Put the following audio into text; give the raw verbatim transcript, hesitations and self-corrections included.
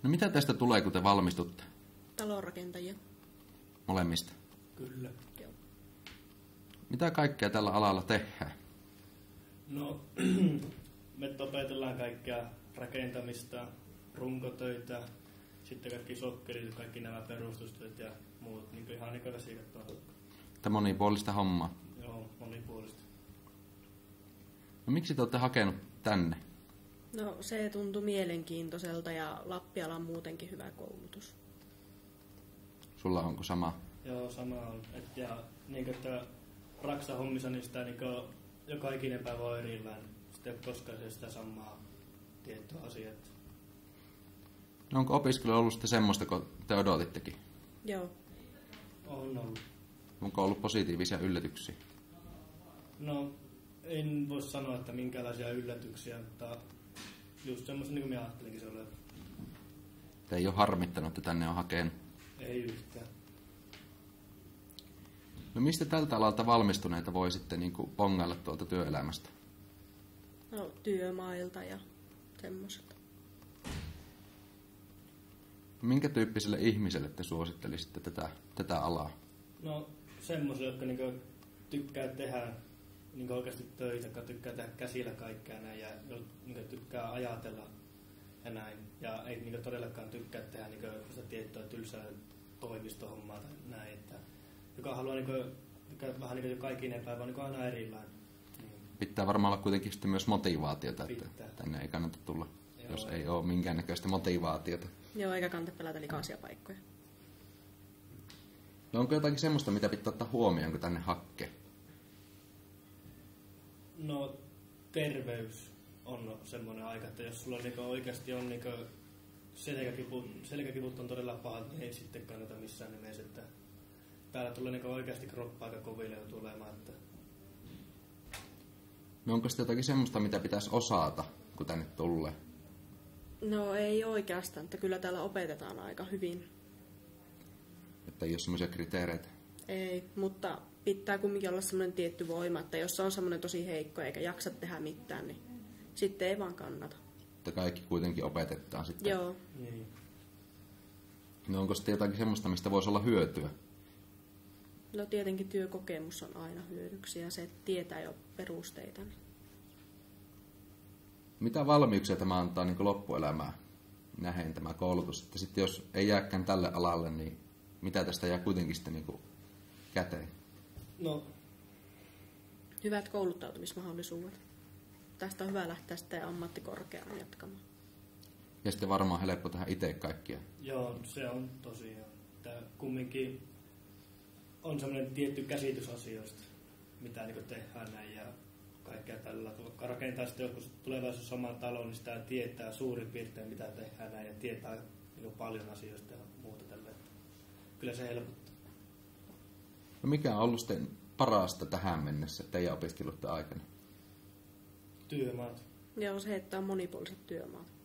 No mitä tästä tulee, kun te valmistutte? Talonrakentajia. Molemmista? Kyllä. Joo. Mitä kaikkea tällä alalla tehdään? No, me opetellaan kaikkea rakentamista, runkotöitä, sitten kaikki sokkelit, kaikki nämä perustustyöt ja muut, niin ihan niin kuin vesikat. Tämä monipuolista hommaa. Joo, monipuolista. No miksi te olette hakenut tänne? No se tuntui mielenkiintoiselta ja Lappiala on muutenkin hyvä koulutus. Sulla onko sama? Joo, sama on. Et, ja niin kuin, että raksahommissa niin sitä niin kuin, joka ikinen päivä on erillään. Sitten ei ole koskaan se sitä samaa tiettyä asiaa. No onko opiskelu ollut sitten semmoista, kun te odotittekin? Joo. On ollut. Onko ollut positiivisia yllätyksiä? No, en voi sanoa, että minkälaisia yllätyksiä, mutta just semmoista, niin kuin minä ajattelinkin se olevan. Te ei ole harmittanut, että tänne on hakenut? Ei yhtään. No mistä tältä alalta valmistuneita voi sitten niin kuin pongailla tuolta työelämästä? No työmailta ja semmoiset. Minkä tyyppiselle ihmiselle te suosittelisitte tätä, tätä alaa? No, semmoisia, jotka niinku tykkää tehdä niinku oikeasti töitä, jotka tykkää tehdä käsillä kaikkea näin ja niinku tykkää ajatella ja näin. Ja ei niinku todellakaan tykkää tehdä niinku sitä tiettyä tylsää toimistohommaa tai näin. Että joka haluaa niinku, joka vähän niinku joka ikinen päivä on niinku aina erillään. Niin. Pitää varmaan olla kuitenkin sitten myös motivaatiota, että Pitää. tänne ei kannata tulla, Joo. jos ei ole minkäännäköistä motivaatiota. Joo, eikä kannata pelätä likaisia paikkoja. No onko jotakin semmoista, mitä pitää ottaa huomioon, kun tänne hakkee? No, terveys on semmoinen aika, että jos sulla niinku oikeasti on niinku selkäkivut, selkäkivut on todella pahat, niin ei sitten kannata missään nimessä, että täällä tulee niinku oikeasti kroppa aika koville jo tulemaan. Että No onko sitten jotakin semmoista, mitä pitäisi osata, kun tänne tulee? No ei oikeastaan, että kyllä täällä opetetaan aika hyvin. Että ei ole semmoisia kriteereitä? Ei, mutta pitää kumminkin olla semmoinen tietty voima, että jos se on semmoinen tosi heikko eikä jaksa tehdä mitään, niin sitten ei vaan kannata. Että kaikki kuitenkin opetetaan sitten? Joo. niin. No No onko sitten jotakin semmoista, mistä voisi olla hyötyä? No tietenkin työkokemus on aina hyödyksi ja se, että tietää jo perusteita. Niin. Mitä valmiuksia tämä antaa niin loppuelämää nähen tämä koulutus? Että sitten jos ei jääkään tälle alalle, niin mitä tästä jää kuitenkin sitten niin käteen? No, Hyvät kouluttautumismahdollisuudet. Tästä on hyvä lähteä sitten ammattikorkeaan jatkamaan. Ja sitten varmaan helppo tehdä itse kaikkia. joo, se on tosiaan. Että kumminkin on semmoinen tietty käsitys asioista, mitä niinku tehdään näin ja kaikkea tällä. Vaikka rakentaa sitten joskus tulevaisuudessa oman talon, niin sitä tietää suurin piirtein mitä tehdään näin ja tietää niinku paljon asioista ja muuta tällä. Kyllä se helpottaa. No mikä on ollut sitten parasta tähän mennessä teidän opiskeluiden aikana? Työmaat. Joo, se, että on monipuoliset työmaat.